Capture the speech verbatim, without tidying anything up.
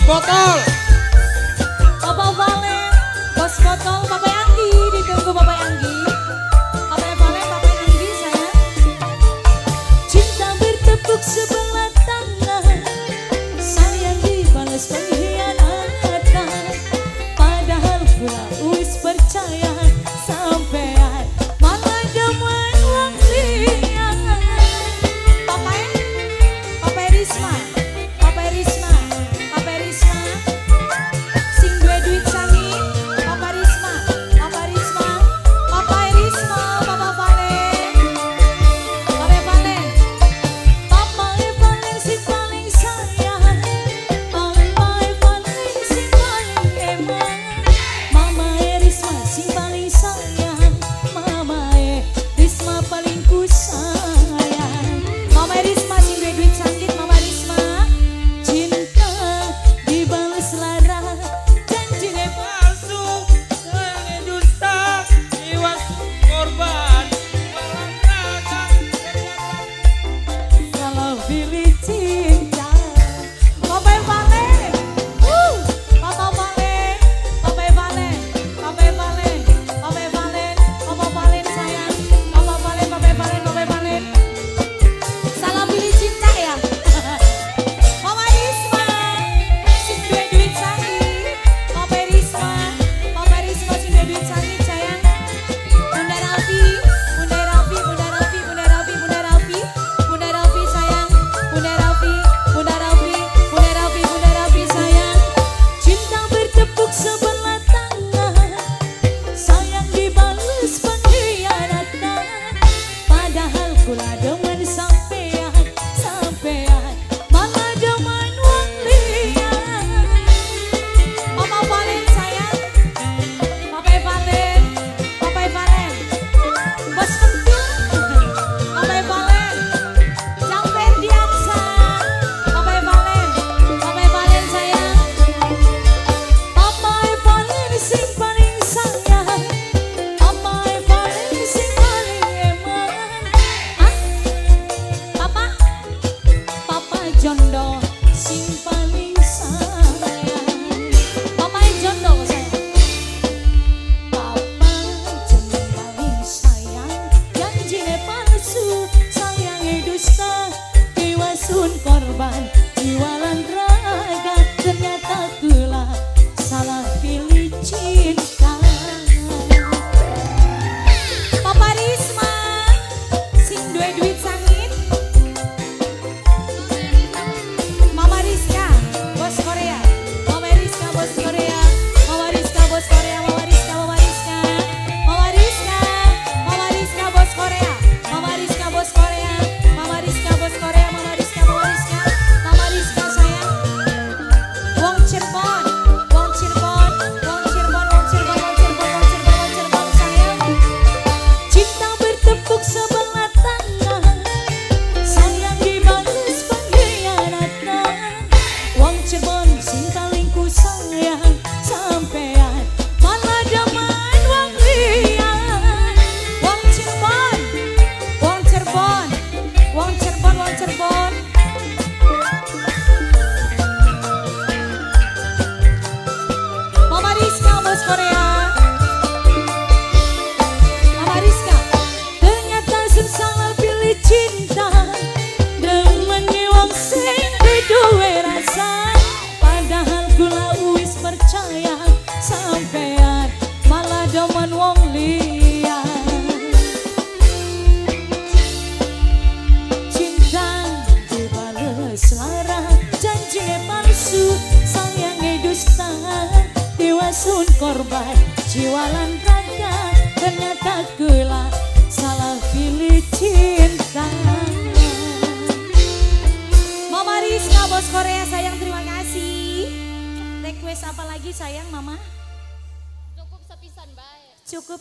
botol. Bapak Valen, bos botol, Bapak Anggi, ditunggu Bapak Anggi. Bapak Valen, Bapak Anggi saya. Cinta bertepuk sebelah tangan, sayang dibalas pengkhianatan. Padahal pula wis percaya sampean malah demen wong liya. Bapak Bapak Risma, Bapak Risma, Bapak Risma, sing duwe duit sangi, Bapak Risma, Bapak Risma, Bapak Risma, Bapak Valen, Bapak Valen, Bapak Valen sing paling sayang, Bapak Valen sing paling emang, Mama Risma sing paling sayang, Mama Risma paling ku sayang, Mama Risma sing duwe duit sangi, Mama Risma, cinta dibalas lara, janjine Palsu, sayangnya dusta, jiwa korban, malam raga, kalau pilih cinta. Bapak Valen, uh, Bapak Valen, Bapak Valen, Bapak Valen, Bapak Valen, Bapak Valen sayang, Bapak Valen, Bapak Valen, Bapak Valen. Salah pilih cinta ya. Mama Risma, sing duwe duit sangi, Bapak Risma, Bapak Risma sing duwe duit sangi sayang. Bunda Rafi, Bunda Rafi, Bunda Rafi, Bunda Rafi, Bunda Rafi, Bunda Rafi sayang, Bunda Rafi, Bunda Rafi, Bunda Rafi, Bunda Rafi sayang. Cinta bertepuk sebelah tangan, sayang dibalas pengkhianatan. Padahal kula demen sampean, sampean malah demen wong liya. Bapak Valen sayang, Bapak Valen, Bapak Valen, bos kentut, Bapak Valen, Jang Ferdiansa, Bapak Valen, Bapak Valen sayang, Bapak Valen sing paling sayang, Bapak Valen sing paling emang. Hah? Papa, Papa Jondo sing paling sayang, Papa Jondo sayang, Papa Jondo paling sayang, janjine palsu, sayangnya dusta, diwasun korban, jiwalan raga, ternyata kula salah pilih cinta. Papa Risma, sing duwe duit sangit, Mama Rizka, bos Korea, Mama Rizka, bos Korea, Mama Rizka, bos Korea, Mama Rizka, Mama Rizka, Mama Rizka, Mama Rizka, bos Korea, Mama Rizka, bos Korea, Mama Rizka, bos Korea, Mama Rizka, Mama Rizka, Mama Rizka sayang, Wong Cirebon, Wong Cirebon, Wong Cirebon, Wong Cirebon, Wong Cirebon, Wong Cirebon, Wong Cirebon sayang. Cinta bertepuk sebelah tangan, sayang dibalas pengkhianatan. Wong Cirebon sing paling ku sayang, sampean malah demen wong liya. Wong Cirebon, Wong Cirebon, Wong Cirebon, Wong Cirebon. Mama Rizka, bos Korea, Mama Rizka, ternyata sun salah pilih cinta, demen wong sing duwe rasa. Padahal kula wis percaya sampean malah demen wong liya. Cinta dibales lara, janjine palsu, sayangnya dusta, diwasun korban, jiwalan raga, ternyata kula salah pilih cinta. Mama Rizka, bos Korea sayang, terima kasih. Request apa lagi sayang Mama? Cukup sepisan bae. Cukup